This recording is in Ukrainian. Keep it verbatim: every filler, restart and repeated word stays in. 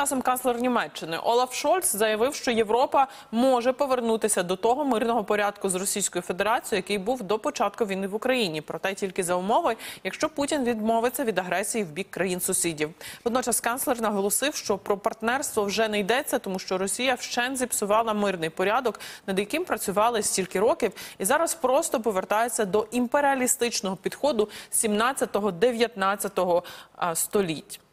часом канцлер Німеччини Олаф Шольц заявив, що Європа може повернутися до того мирного порядку з Російською Федерацією, який був до початку війни в Україні. Проте тільки за умови, якщо Путін відмовиться від агресії в бік країн-сусідів. Водночас канцлер наголосив, що про партнерство вже не йдеться, тому що Росія вщент зіпсувала мирний порядок, над яким працювали стільки років, і зараз просто повертається до імперіалістичного підходу сімнадцятого-дев'ятнадцятого століть.